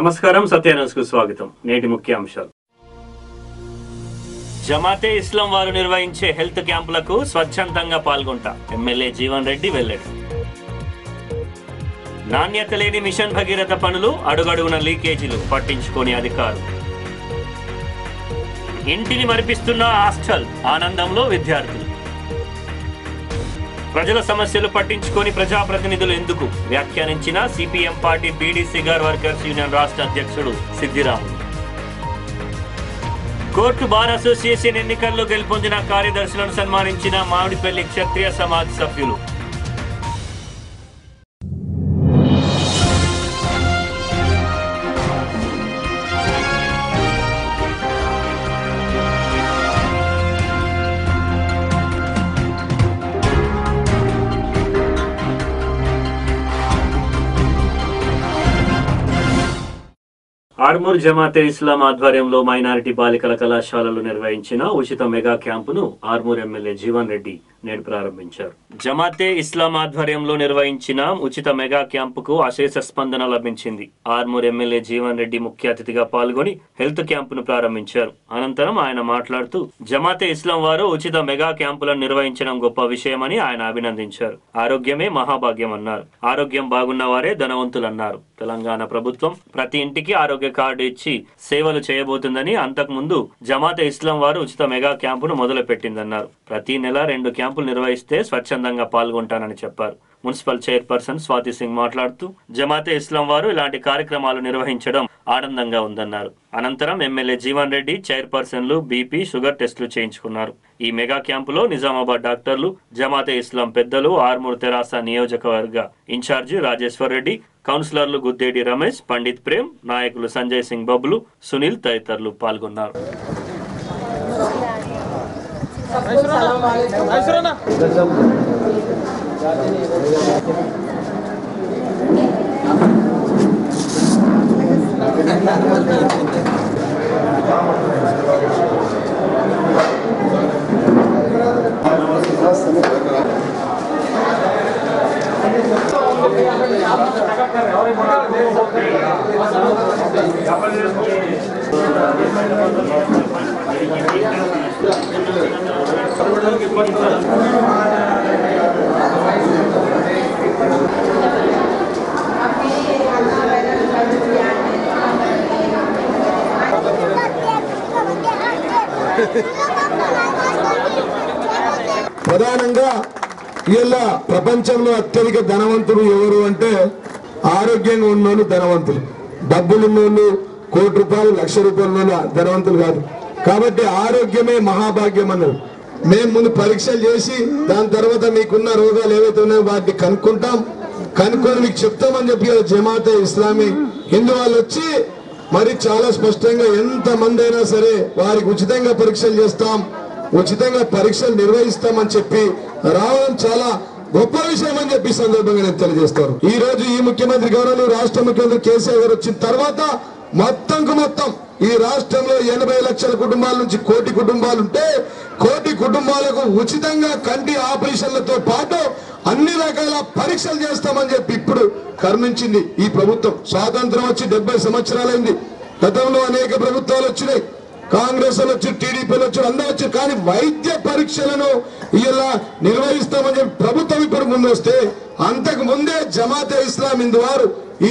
నమస్కారం, సత్యన్యూస్కు స్వాగతం. నేటి ముఖ్యాంశాలు. జమాతే ఇస్లాం వారు నిర్వహించే హెల్త్ క్యాంపులకు స్వచ్ఛందంగా పాల్గొంటా ఎమ్మెల్యే జీవన్ రెడ్డి వెల్లడి. నాణ్యత లేని మిషన్ భగీరథ పనులు, అడుగడుగున లీకేజీలు పట్టించుకోని అధికారులు. ఇంటిని మరిపిస్తున్న హాస్టల్, ఆనందంలో విద్యార్థులు. ప్రజల సమస్యలు పట్టించుకొని ప్రజాప్రతినిధులు ఎందుకు వ్యాఖ్యానించిన CPM party beedi cigar workers union రాష్ట్ర అధ్యక్షుడు సిద్దిరాములు. కోర్టు బార్ అసోసియేషన్ ఎన్నికల్లో గెలుపొందిన కార్యదర్శులను సన్మానించిన మామిడిపల్లి క్షత్రియ సమాజ్ సభ్యులు. ఆర్మూర్ జమాతే ఇస్లాం ఆధ్వర్యంలో మైనారిటీ బాలికల కళాశాలలు నిర్వహించిన ఉచిత మెగా క్యాంపును ఆర్మూర్ ఎమ్మెల్యే జీవన్ రెడ్డి నేడు ప్రారంభించారు. జమాతే ఇస్లాం ఆధ్వర్యంలో నిర్వహించిన ఉచిత మెగా క్యాంపుకు అశేష స్పందన లభించింది. ఆర్మూర్ ఎమ్మెల్యే జీవన్ రెడ్డి ముఖ్య అతిథిగా పాల్గొని హెల్త్ క్యాంపును ప్రారంభించారు. అనంతరం ఆయన మాట్లాడుతూ జమాతే ఇస్లాం వారు ఉచిత మెగా క్యాంపులను నిర్వహించడం గొప్ప విషయమని ఆయన అభినందించారు. ఆరోగ్యమే మహాభాగ్యం అన్నారు. ఆరోగ్యం బాగున్న వారే ధనవంతులన్నారు. తెలంగాణ ప్రభుత్వం ప్రతి ఇంటికి ఆరోగ్య కార్డు ఇచ్చి సేవలు చేయబోతుందని, అంతకుముందు జమాతే ఇస్లాం వారు ఉచిత మెగా క్యాంపును మొదలు పెట్టిందన్నారు. ప్రతి నెల 2 క్యాంపులు నిర్వహిస్తే స్వచ్ఛందంగా పాల్గొంటానని చెప్పారు. మున్సిపల్ చైర్పర్సన్ స్వాతి సింగ్ మాట్లాడుతూ జమాతే ఇస్లాం వారు ఇలాంటి కార్యక్రమాలు నిర్వహించడం ఆనందంగా ఉందన్నారు. అనంతరం ఎమ్మెల్యే జీవన్ రెడ్డి చైర్పర్సన్లు బీపీ, షుగర్ టెస్టులు చేయించుకున్నారు. ఈ మెగా క్యాంపులో నిజామాబాద్ డాక్టర్లు, జమాతే ఇస్లాం పెద్దలు, ఆర్మూర్ తెరాస నియోజకవర్గ ఇన్ఛార్జి రాజేశ్వర్ రెడ్డి, కౌన్సిలర్లు గుద్దేడి రమేష్, పండిత్ ప్రేమ్, నాయకులు సంజయ్ సింగ్ బబ్లు, సునీల్ తదితరులు పాల్గొన్నారు. ప్రధానంగా ఇలా ప్రపంచంలో అత్యధిక ధనవంతులు ఎవరు అంటే ఆరోగ్యంగా ఉన్నోళ్ళు ధనవంతులు. డబ్బులున్నోళ్ళు, ₹1 కోటి, ₹1,00,000 ధనవంతులు కాదు. కాబట్టి ఆరోగ్యమే మహాభాగ్యం అన్నారు. మేము ముందు పరీక్షలు చేసి దాని తర్వాత మీకున్న రోగాలు ఏవైతే ఉన్నాయో వాటిని కనుక్కొని మీకు చెప్తామని చెప్పి జమాతే ఇస్లామీ హిందూ వాళ్ళు వచ్చి మరి చాలా స్పష్టంగా ఎంత మంది అయినా సరే వారికి ఉచితంగా పరీక్షలు చేస్తాం, ఉచితంగా పరీక్షలు నిర్వహిస్తామని చెప్పి రావడం చాలా గొప్ప విషయం అని చెప్పి సందర్భంగా నేను తెలియజేస్తాను. ఈ రోజు ఈ ముఖ్యమంత్రి గౌరవ రాష్ట్ర ముఖ్యమంత్రి కేసీఆర్ గారు వచ్చిన తర్వాత మొత్తం ఈ రాష్ట్రంలో 80 లక్షల కుటుంబాల నుంచి 1 కోటి కుటుంబాలు ఉంటే 1 కోటి కుటుంబాలకు ఉచితంగా కంటి ఆపరేషన్లతో పాటు అన్ని రకాల పరీక్షలు చేస్తామని చెప్పి ఇప్పుడు కరుణించింది ఈ ప్రభుత్వం. స్వాతంత్రం వచ్చి 70 సంవత్సరాలైంది. గతంలో అనేక ప్రభుత్వాలు వచ్చినాయి, కాంగ్రెస్ వచ్చి, టీడీపీలు వచ్చి, అందరూ వచ్చి, కానీ వైద్య పరీక్షలను ఇలా నిర్వహిస్తామని చెప్పి ప్రభుత్వం ఇప్పుడు ముందు వస్తే అంతకు ముందే జమాతే ఇస్లాం హిందూ వారు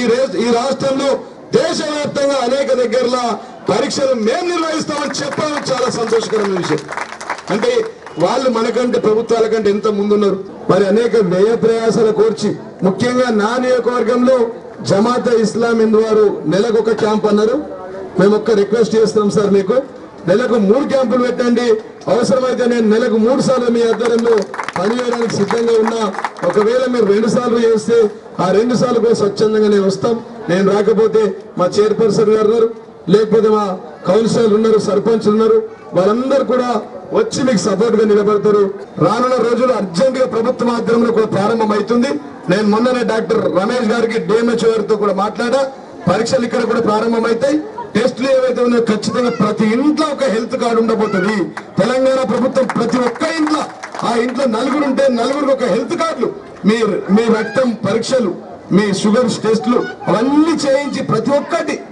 ఈ రాష్ట్రంలో దేశవ్యాప్తంగా అనేక దగ్గరలో పరీక్షలు మేము నిర్వహిస్తామని చెప్పడం చాలా సంతోషకరమైన విషయం. అంటే వాళ్ళు మనకంటే ప్రభుత్వాల కంటే ఎంత ముందున్నారు. మరి అనేక వ్యయ ప్రయాసాల కోర్చి ముఖ్యంగా నా నియోజకవర్గంలో జమాతే ఇస్లాం హిందూ వారు నెలకు 1 క్యాంప్ అన్నారు. మేము ఒక్క రిక్వెస్ట్ చేస్తున్నాం సార్, మీకు నెలకు 3 క్యాంపులు పెట్టండి. అవసరమైతే నేను నెలకు 3 సార్లు మీ ఆధ్వర్యంలో పనిచేయడానికి సిద్ధంగా ఉన్నా. ఒకవేళ మీరు 2 సార్లు చేస్తే ఆ 2 సార్లు కూడా స్వచ్ఛందంగా నేను వస్తాం. నేను రాకపోతే మా చైర్పర్సన్ గారు ఉన్నారు, లేకపోతే మా కౌన్సిలర్ ఉన్నారు, సర్పంచ్ ఉన్నారు, వాళ్ళందరూ కూడా వచ్చి మీకు సపోర్ట్ గా నిలబడతారు. రానున్న రోజులు అర్జెంట్ గా ప్రభుత్వ మాధ్యమంలో కూడా ప్రారంభం అవుతుంది. నేను మొన్ననే డాక్టర్ రమేష్ గారికి డిఎంహెచ్ఓ గారితో కూడా మాట్లాడా. పరీక్షలు ఇక్కడ కూడా ప్రారంభం అవుతాయి. టెస్టులు ఏవైతే ఉన్నాయో ఖచ్చితంగా ప్రతి ఇంట్లో ఒక హెల్త్ కార్డు ఉండబోతుంది. తెలంగాణ ప్రభుత్వం ప్రతి ఒక్క ఇంట్లో, ఆ ఇంట్లో 4 ఉంటే 4కి ఒక హెల్త్ కార్డులు, మీ రక్తం పరీక్షలు, మీ షుగర్ టెస్టులు అవన్నీ చేయించి ప్రతి ఒక్కటి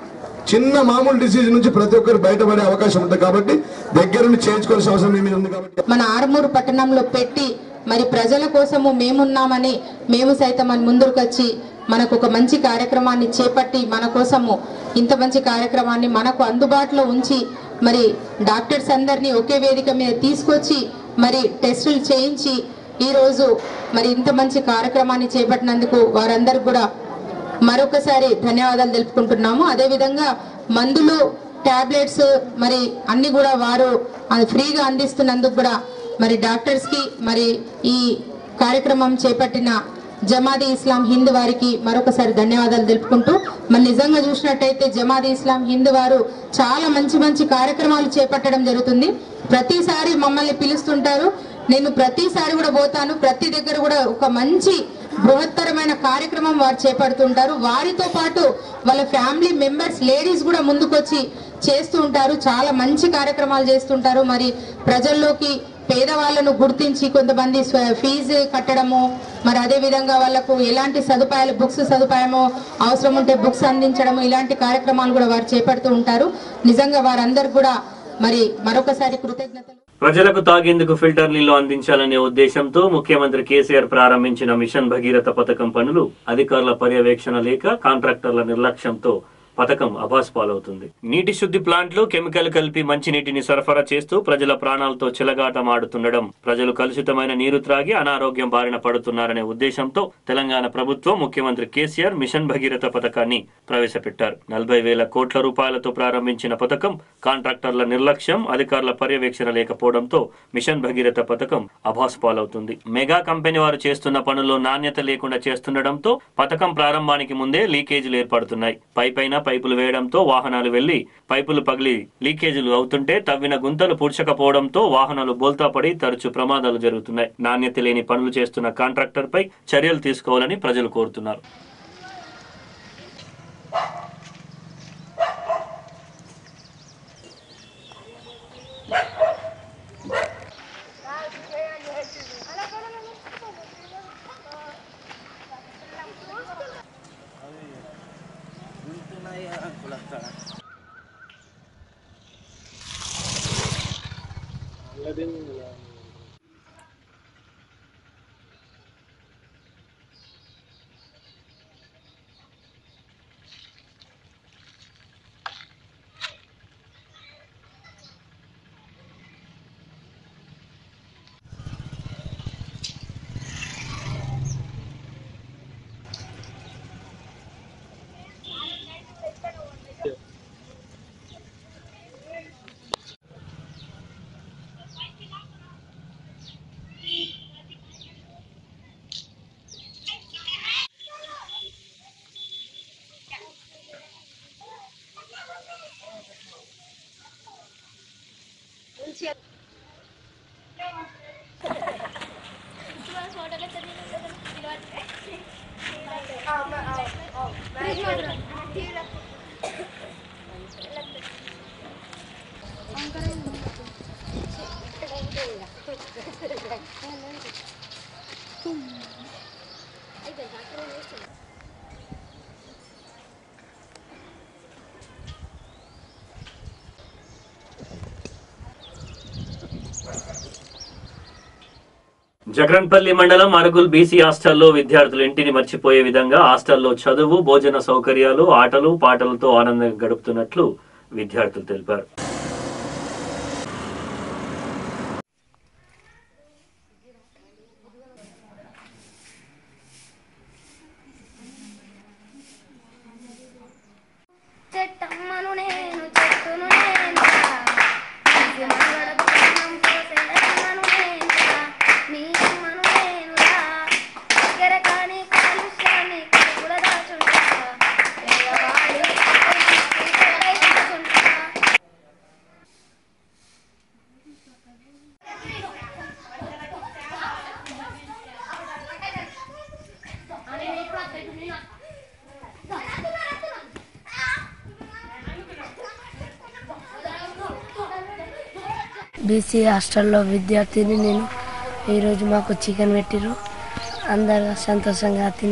చిన్న మామూలు డిసీజ్ నుంచి ప్రతి ఒక్కరు బయటపడే అవకాశం ఉంటుంది కాబట్టి దగ్గరుండి చేయించుకోవాల్సిన అవసరం ఏమీ ఉంది కాబట్టి మన ఆర్మూరు పట్టణంలో పెట్టి మరి ప్రజల కోసము మేమున్నామని మేము సైతం మన ముందుకు వచ్చి మనకు ఒక మంచి కార్యక్రమాన్ని చేపట్టి మన కోసము ఇంత మంచి కార్యక్రమాన్ని మనకు అందుబాటులో ఉంచి మరి డాక్టర్స్ అందరినీ ఒకే వేదిక మీద తీసుకొచ్చి మరి టెస్టులు చేయించి ఈరోజు మరి ఇంత మంచి కార్యక్రమాన్ని చేపట్టినందుకు వారందరూ కూడా మరొకసారి ధన్యవాదాలు తెలుపుకుంటున్నాము. అదేవిధంగా మందులు టాబ్లెట్స్ మరి అన్ని కూడా వారు ఫ్రీగా అందిస్తున్నందుకు కూడా మరి డాక్టర్స్ కి మరి ఈ కార్యక్రమం చేపట్టిన జమాతే ఇస్లాం హింద్ వారికి మరొకసారి ధన్యవాదాలు తెలుపుకుంటూ మరి నిజంగా చూసినట్టయితే జమాతే ఇస్లాం హింద్ వారు చాలా మంచి మంచి కార్యక్రమాలు చేపట్టడం జరుగుతుంది. ప్రతిసారి మమ్మల్ని పిలుస్తుంటారు, నేను ప్రతిసారి కూడా పోతాను, ప్రతి దగ్గర కూడా ఒక మంచి బృహత్తరమైన కార్యక్రమం వారు చేపడుతుంటారు. వారితో పాటు వాళ్ళ ఫ్యామిలీ మెంబర్స్ లేడీస్ కూడా ముందుకొచ్చి చేస్తూ ఉంటారు, చాలా మంచి కార్యక్రమాలు చేస్తుంటారు. మరి ప్రజల్లోకి పేదవాళ్లను గుర్తించి కొంతమంది ఫీజు కట్టడము, మరి అదే విధంగా వాళ్ళకు ఎలాంటి సదుపాయాలు బుక్స్ సదుపాయము అవసరం ఉంటే బుక్స్ అందించడము, ఇలాంటి కార్యక్రమాలు కూడా వారు చేపడుతూ ఉంటారు. నిజంగా వారందరూ కూడా మరి మరొకసారి కృతజ్ఞతలు. ప్రజలకు తాగేందుకు ఫిల్టర్ నీళ్లు అందించాలనే ఉద్దేశంతో ముఖ్యమంత్రి కేసీఆర్ ప్రారంభించిన మిషన్ భగీరథ పథకం పనులు అధికారుల పర్యవేక్షణ లేక కాంట్రాక్టర్ల నిర్లక్ష్యంతో పథకం అభాస్పాలవుతుంది. నీటి శుద్ధి ప్లాంట్లు కెమికల్ కలిపి మంచినీటిని సరఫరా చేస్తూ ప్రజల ప్రాణాలతో చెలగాటమాడుతుండడం, ప్రజలు కలుషితమైన నీరు త్రాగి అనారోగ్యం బారిన పడుతున్నారనే ఉద్దేశంతో తెలంగాణ ప్రభుత్వం ముఖ్యమంత్రి కేసీఆర్ మిషన్ భగీరథ పథకాన్ని ప్రవేశపెట్టారు. 40,000 కోట్ల రూపాయలతో ప్రారంభించిన పథకం కాంట్రాక్టర్ల నిర్లక్ష్యం, అధికారుల పర్యవేక్షణ లేకపోవడంతో మిషన్ భగీరథ పథకం అభాస్పాలవుతుంది. మెగా కంపెనీ వారు చేస్తున్న పనుల్లో నాణ్యత లేకుండా చేస్తుండటంతో పథకం ప్రారంభానికి ముందే లీకేజీలు ఏర్పడుతున్నాయి. పైపైన పైపులు వేయడంతో వాహనాలు వెళ్లి పైపులు పగిలి లీకేజీలు అవుతుంటే తవ్విన గుంతలు పూడ్చకపోవడంతో వాహనాలు బోల్తా పడి తరచూ ప్రమాదాలు జరుగుతున్నాయి. నాణ్యత లేని పనులు చేస్తున్న కాంట్రాక్టర్ పై చర్యలు తీసుకోవాలని ప్రజలు కోరుతున్నారు. జగన్పల్లి మండలం అరుగుల్ బీసీ హాస్టల్లో విద్యార్థులు ఇంటిని మర్చిపోయే విధంగా హాస్టల్లో చదువు, భోజన సౌకర్యాలు, ఆటలు పాటలతో ఆనందంగా గడుపుతున్నట్లు విద్యార్థులు తెలిపారు. బీసీ హాస్టల్లో విద్యార్థిని నేను. ఈరోజు మాకు చికెన్ పెట్టిరు, అందరు సంతోషంగా తిన్నారు.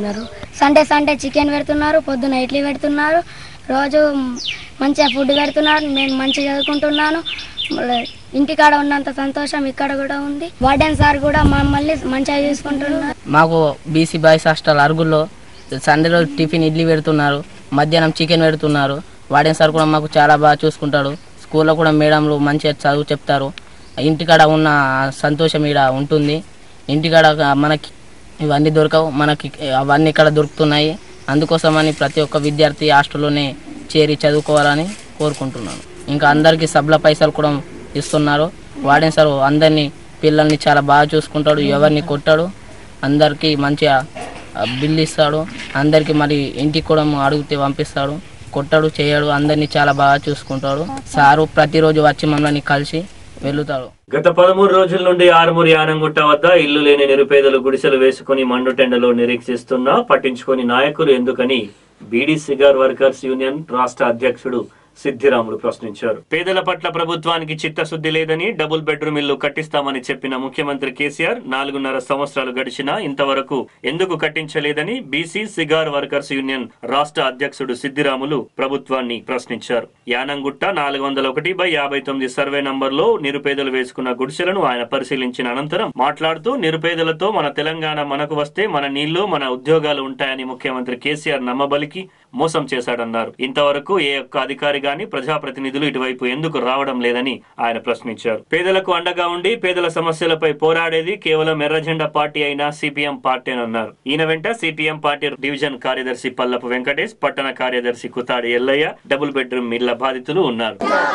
సండే చికెన్ పెడుతున్నారు, పొద్దున ఇడ్లీ పెడుతున్నారు, రోజు మంచిగా ఫుడ్ పెడుతున్నారు. నేను మంచిగా చదువుకుంటున్నాను. ఇంటికాడ ఉన్నంత సంతోషం ఇక్కడ కూడా ఉంది. వార్డెన్ సార్ కూడా మమ్మల్ని మంచిగా చూసుకుంటున్నారు. మాకు బీసీ బాయ్స్ హాస్టల్ అరుగుల్లో సండే రోజు టిఫిన్ ఇడ్లీ పెడుతున్నారు, మధ్యాహ్నం చికెన్ పెడుతున్నారు. వార్డెన్ సార్ కూడా మాకు చాలా బాగా చూసుకుంటాడు. స్కూల్లో కూడా మేడంలు మంచిగా చదువు చెప్తారు. ఇంటికాడ ఉన్న సంతోషం ఇక్కడ ఉంటుంది. ఇంటికాడ మనకి ఇవన్నీ దొరకవు, మనకి అవన్నీ ఇక్కడ దొరుకుతున్నాయి. అందుకోసమని ప్రతి ఒక్క విద్యార్థి హాస్టల్లోనే చేరి చదువుకోవాలని కోరుకుంటున్నాను. ఇంకా అందరికీ సబ్ల పైసలు కూడా ఇస్తున్నారు. వార్డెన్ సార్ అందరినీ పిల్లల్ని చాలా బాగా చూసుకుంటాడు, ఎవరిని కొట్టాడు, అందరికీ మంచిగా బిల్లు ఇస్తాడు. అందరికీ మరి ఇంటికి కూడా అడిగితే పంపిస్తాడు, కొట్టాడు చేయడు, అందరినీ చాలా బాగా చూసుకుంటాడు. సారు ప్రతిరోజు వచ్చి మమ్మల్ని కలిసి వెళ్తాడు. గత 13 రోజుల నుండి ఆర్మూర్ యానంగుట్ట వద్ద ఇల్లు లేని నిరుపేదలు గుడిసెలు వేసుకుని మండుటెండలో నిరీక్షిస్తున్నా పట్టించుకొని నాయకులు ఎందుకని బీడీ సిగార్ వర్కర్స్ యూనియన్ రాష్ట్ర అధ్యక్షుడు సిద్ధిరాములు ప్రశ్నించారు. పేదల పట్ల ప్రభుత్వానికి చిత్తశుద్ధి లేదని డబుల్ బెడ్రూమ్ ఇల్లు కట్టిస్తామని చెప్పిన ముఖ్యమంత్రి కేసీఆర్ 4.5 సంవత్సరాలు గడిచినా ఇంతవరకు ఎందుకు కట్టించలేదని బీసీ సిగార్ వర్కర్స్ యూనియన్ రాష్ట్ర అధ్యక్షుడు సిద్ధిరాములు ప్రభుత్వాన్ని ప్రశ్నించారు. యానంగుట్ట 401/59 సర్వే నంబర్లో నిరుపేదలు వేసుకున్న గుడిసెలను ఆయన పరిశీలించిన అనంతరం మాట్లాడుతూ నిరుపేదలతో మన తెలంగాణ మనకు వస్తే మన నీళ్లు మన ఉద్యోగాలు ఉంటాయని ముఖ్యమంత్రి కేసీఆర్ నమ్మబలికి మోసం చేశాడన్నారు. ఇంతవరకు ఏ ఒక్క అధికారి గాని ప్రజాప్రతినిధులు ఇటువైపు ఎందుకు రావడం లేదని ఆయన ప్రశ్నించారు. పేదలకు అండగా ఉండి పేదల సమస్యలపై పోరాడేది కేవలం ఎర్రజెండా పార్టీ అయినా సిపిఎం పార్టీనన్నారు. ఈయన వెంట సిపిఎం పార్టీ డివిజన్ కార్యదర్శి పల్లపు వెంకటేష్, పట్టణ కార్యదర్శి కుతాడి ఎల్లయ్య, డబుల్ బెడ్రూమ్ ఇళ్ల బాధితులు ఉన్నారు.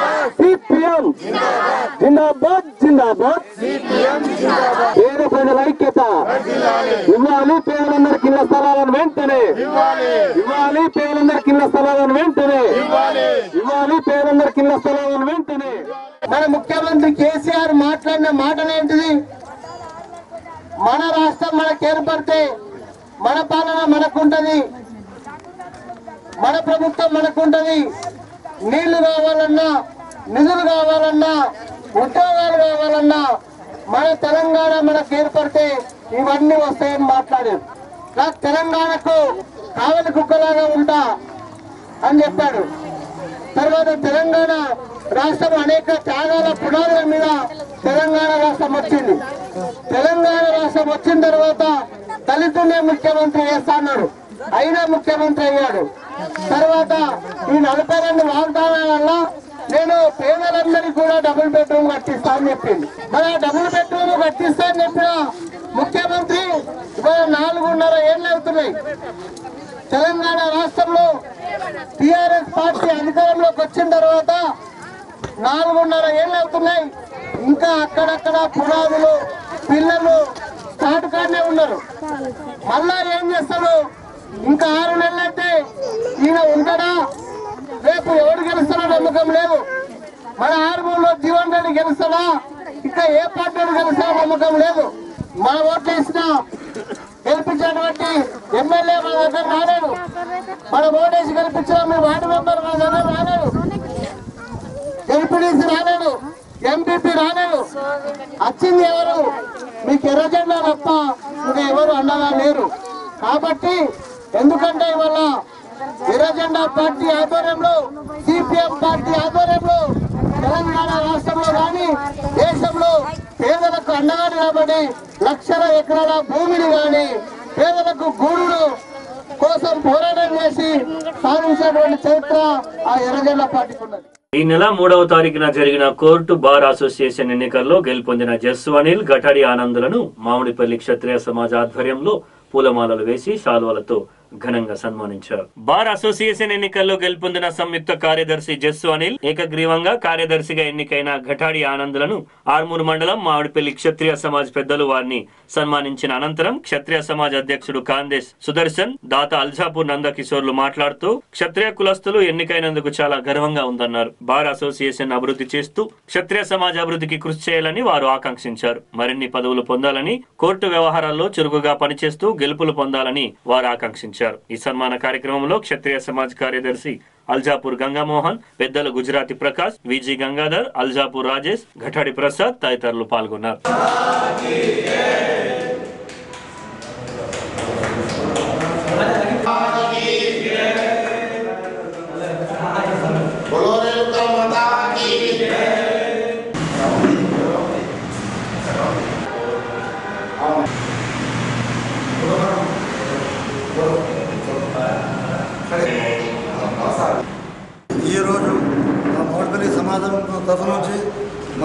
మన ముఖ్యమంత్రి కేసీఆర్ మాట్లాడిన మాటలేంటిది? మన రాష్ట్రం మనకు ఏర్పడితే మన పాలన మనకుంటది, మన ప్రభుత్వం మనకుంటది. నీళ్లు కావాలన్నా, నిధులు కావాలన్నా, ఉద్యోగాలు కావాలన్నా మన తెలంగాణ మనకు ఏర్పడితే ఇవన్నీ వస్తాయని మాట్లాడారు. నాకు తెలంగాణకు కావలి కుక్కలాగా ఉంటా అని చెప్పాడు. తర్వాత తెలంగాణ రాష్ట్రం అనేక త్యాగాల పునాదుల మీద తెలంగాణ రాష్ట్రం వచ్చింది. తెలంగాణ రాష్ట్రం వచ్చిన తర్వాత దళితులే ముఖ్యమంత్రి చేస్తాడు, అయినా ముఖ్యమంత్రి అయ్యాడు. తర్వాత ఈ 42 వాగ్దానాల వల్ల నేను పేదలందరికీ కూడా డబుల్ బెడ్రూమ్ కట్టిస్తా అని చెప్పింది. మరి ఆ డబుల్ బెడ్రూమ్ కట్టిస్తా అని చెప్పిన ముఖ్యమంత్రి ఇవాళ 4.5 ఏళ్ళు అవుతున్నాయి. తెలంగాణ రాష్ట్రంలో టిఆర్ఎస్ పార్టీ అధికారంలోకి వచ్చిన తర్వాత 4.5 ఏళ్ళు అవుతున్నాయి. ఇంకా అక్కడక్కడ పునాదులు పిల్లలు స్టార్ట్గానే ఉన్నారు. మళ్ళా ఏం చేస్తాడు? ఇంకా 6 నెలలు అయితే ఈయన ఉంటాడా? రేపు ఎవరు గెలుస్తాడో నమ్మకం లేదు. మన ఆర్మూర్లో జీవన్ రెడ్డి గెలుస్తాడా? ఇంకా ఏ పార్టీలు గెలుస్తాడో నమ్మకం లేదు. మన ఓట్లు వేసిన గెలిపించినటువంటి ఎమ్మెల్యే మన దగ్గర రాలేదు. మన ఓటేసి గెలిపించిన మీ వార్డు మెంబర్ మన దగ్గర రాలేదు, ఎంపీడీసీ రాలేదు, ఎంపీపీ రాలేదు. వచ్చింది ఎవరు? మీకు ఎర్రజెండా తప్ప ఇంకా ఎవరు అండగా లేరు. కాబట్టి ఎందుకంటే ఇవాళ ఎర్రజెండా పార్టీ ఆధ్వర్యంలో, సిపిఎం పార్టీ ఆధ్వర్యంలో తెలంగాణ రాష్ట్రంలో కానీ దేశంలో పేదలకు అండగా నిలబడి లక్షల ఎకరాల భూమిని కానీ పేదలకు గూడును కోసం పోరాటం చేసి సాధించినటువంటి చరిత్ర ఆ ఎర్రజెండా పార్టీకి ఉన్నది. ఈ నెల 3వ తారీఖున జరిగిన కోర్టు బార్ అసోసియేషన్ ఎన్నికల్లో గెలుపొందిన జస్సు అనిల్, ఘటాడి ఆనందులను మామిడిపల్లి క్షత్రియ సమాజ్ ఆధ్వర్యంలో పూలమాలలు వేసి శాలువలతో ఘనంగా సన్మానించారు. బార్ అసోసియేషన్ ఎన్నికల్లో గెలుపొందిన సంయుక్త కార్యదర్శి జస్సు అనిల్, ఏకగ్రీవంగా కార్యదర్శిగా ఎన్నికైన ఘటాడి ఆనందులను ఆర్మూరు మండలం మామిడిపల్లి క్షత్రియ సమాజ్ పెద్దలు వారిని సన్మానించిన అనంతరం క్షత్రియ సమాజ్ అధ్యక్షుడు కాందేశ్ సుదర్శన్, దాత అల్జాపూర్ నందకిషోర్లు మాట్లాడుతూ క్షత్రియ కులస్తులు ఎన్నికైనందుకు చాలా గర్వంగా ఉందన్నారు. బార్ అసోసియేషన్ అభివృద్ధి చేస్తూ క్షత్రియ సమాజ్ అభివృద్ధికి కృషి చేయాలని వారు ఆకాంక్షించారు. మరిన్ని పదవులు పొందాలని, కోర్టు వ్యవహారాల్లో చురుకుగా పనిచేస్తూ గెలుపులు పొందాలని వారు ఆకాంక్షించారు. ఈ సన్మాన కార్యక్రమంలో క్షత్రియ సమాజ్ కార్యదర్శి అల్జాపూర్ గంగామోహన్, పెద్దలు గుజరాతి ప్రకాష్, విజి గంగాధర్, అల్జాపూర్ రాజేష్, ఘటాడి ప్రసాద్ తదితరులు పాల్గొన్నారు.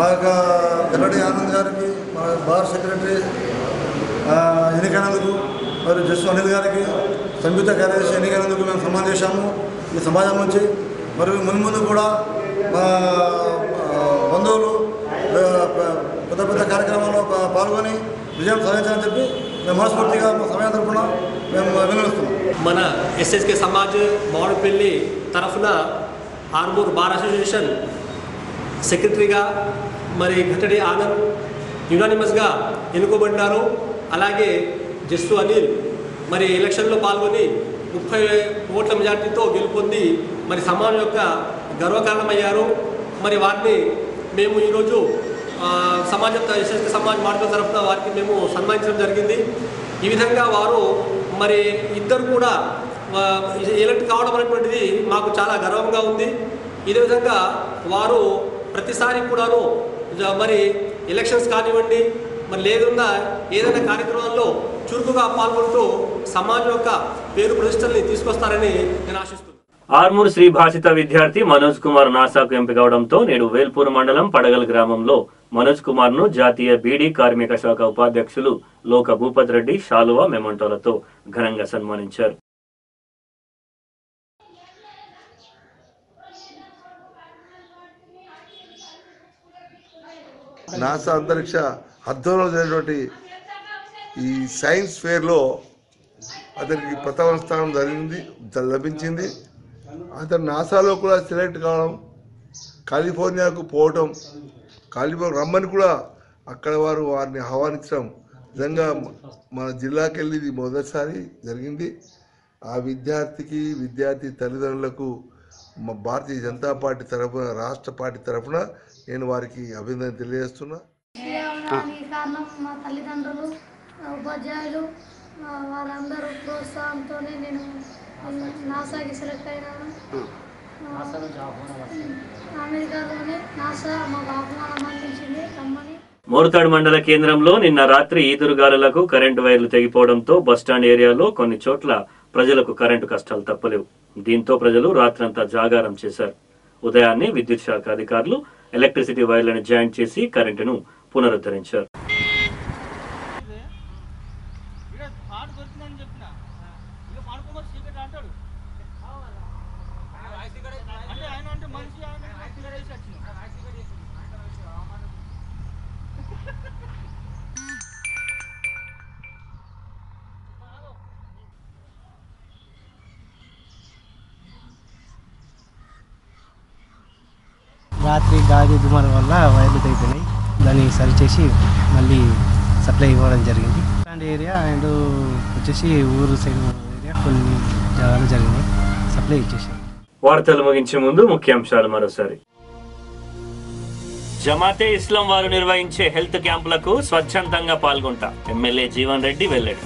మా యొక్క గల్లడి ఆనంద్ గారికి, మా బార్ సెక్రటరీ ఎన్నికైనందుకు, మరియు జస్టిస్ అనిల్ గారికి సంయుక్త కార్యదర్శి ఎన్నికైనందుకు మేము సన్మానం చేశాము ఈ సమాజం నుంచి. మరియు మున్ముందు కూడా మా బంధువులు పెద్ద పెద్ద కార్యక్రమాల్లో పాల్గొని విజయం సాధించాలని చెప్పి మేము మనస్ఫూర్తిగా మా సమయం తరఫున మేము వినియోగిస్తున్నాం. మన ఎస్ఎస్కే సమాజ్ మామిడిపల్లి తరఫున ఆర్మూర్ బార్ అసోసియేషన్ సెక్రటరీగా మరి ఘటడి ఆనంద్ యునానిమస్గా ఎన్నుకోబడ్డారు. అలాగే జస్సు అనిల్ మరి ఎలక్షన్లో పాల్గొని 30 ఓట్ల మెజార్టీతో గెలుపొంది మరి సమాజం యొక్క గర్వకారణమయ్యారు. మరి వారిని మేము ఈరోజు సమాజం ఎస్ఎస్కే సమాజ్ మామిడిపల్లి తరఫున వారికి మేము సన్మానించడం జరిగింది. ఈ విధంగా వారు మరి ఇద్దరు కూడా ఎలక్ట్ కావడం అనేటువంటిది మాకు చాలా గర్వంగా ఉంది. ఇదే విధంగా వారు ప్రతిసారి కూడాను మరి ఎలక్షన్స్ కానివ్వండి, మరి లేదన్నా ఏదైనా కార్యక్రమాల్లో చురుకుగా పాల్గొంటూ సమాజం యొక్క పేరు ప్రతిష్టల్ని తీసుకొస్తారని నేను ఆశిస్తున్నాను. ఆర్మూర్ శ్రీ భాషిత విద్యార్థి మనోజ్ కుమార్ నాసాకు ఎంపిక కావడంతో నేడు వేల్పూర్ మండలం పడగల్ గ్రామంలో మనోజ్ కుమార్ ను జాతీయ బీడీ కార్మిక శాఖ ఉపాధ్యక్షులు లోక భూపత్ రెడ్డి శాలువా మెమంటోలతో ఘనంగా సన్మానించారు. నాసా అంతరిక్ష అధ్వర్యంలో జరిగినటువంటి ఈ సైన్స్ ఫేర్లో అతనికి ప్రథమ స్థానం లభించింది. అతను నాసాలో కూడా సెలెక్ట్ కావడం, కాలిఫోర్నియాకు పోవటం, కాలిఫోర్నియా రమ్మని కూడా అక్కడ వారిని ఆహ్వానించడం నిజంగా మన జిల్లాకి వెళ్ళి ఇది మొదటిసారి జరిగింది. ఆ విద్యార్థి తల్లిదండ్రులకు మా భారతీయ జనతా పార్టీ తరఫున, రాష్ట్ర పార్టీ తరఫున నేను వారికి అభినందన తెలియజేస్తున్నా. కారణం మా తల్లిదండ్రులు, ఉపాధ్యాయులు, వాళ్ళందరూ ప్రోత్సాహంతోనే నేను నాసాకి సెలెక్ట్ అయినాను. అమెరికాలోని నాసా మాకు ఆహ్వానం అందించింది రమ్మని. మోరుతాడు మండల కేంద్రంలో నిన్న రాత్రి ఈదురుగాలులకు కరెంటు వైర్లు తెగిపోవడంతో బస్టాండ్ ఏరియాలో కొన్ని చోట్ల ప్రజలకు కరెంటు కష్టాలు తప్పలేవు. దీంతో ప్రజలు రాత్రంతా జాగారం చేశారు. ఉదయాన్నే విద్యుత్ శాఖ అధికారులు ఎలక్ట్రిసిటీ వైర్లను జాయింట్ చేసి కరెంటును పునరుద్ధరించారు. రాత్రి గాలి దుమారం వల్ల వైర్లు తెగిపోయినాయి. దాన్ని సరిచేసి మళ్ళీ సప్లై ఇవ్వడం జరిగింది. ఇలాంటి ఏరియా అండ్ వచ్చేసి ఊరు సైడ్ ఏరియా కొన్ని జాగాలు జరిగినాయి, సప్లై ఇచ్చేసారు. వార్తలు ముగించే ముందు ముఖ్యాంశాలు మరోసారి. జమాతే ఇస్లాం వారు నిర్వహించే హెల్త్ క్యాంపులకు స్వచ్ఛందంగా పాల్గొంటా ఎమ్మెల్యే జీవన్ రెడ్డి వెల్లడి.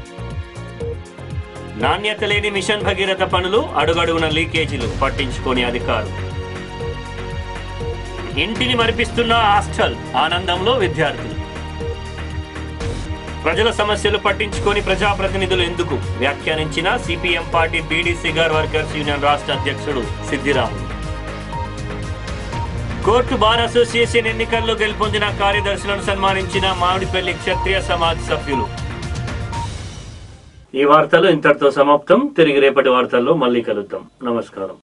నాణ్యత లేని మిషన్ భగీరథ పనులు, అడుగడుగున లీకేజీలు పట్టించుకోని అధికారులు. ఇంటిని మరిపిస్తున్న హాస్టల్, ఆనందంలో విద్యార్థులు. ప్రజల సమస్యలు పట్టించుకొని ప్రజాప్రతినిధులు ఎందుకు వ్యాఖ్యానించిన CPM party beedi cigar workers union రాష్ట్ర అధ్యక్షుడు సిద్దిరాములు. కోర్టు బార్ అసోసియేషన్ ఎన్నికల్లో గెలుపొందిన కార్యదర్శులను సన్మానించిన మామిడిపల్లి క్షత్రియ సమాజ్ సభ్యులు. ఈ వార్తలు ఇంతటితో సమాప్తం. తిరిగి రేపటి వార్తల్లో మళ్ళీ కలుద్దాం. నమస్కారం.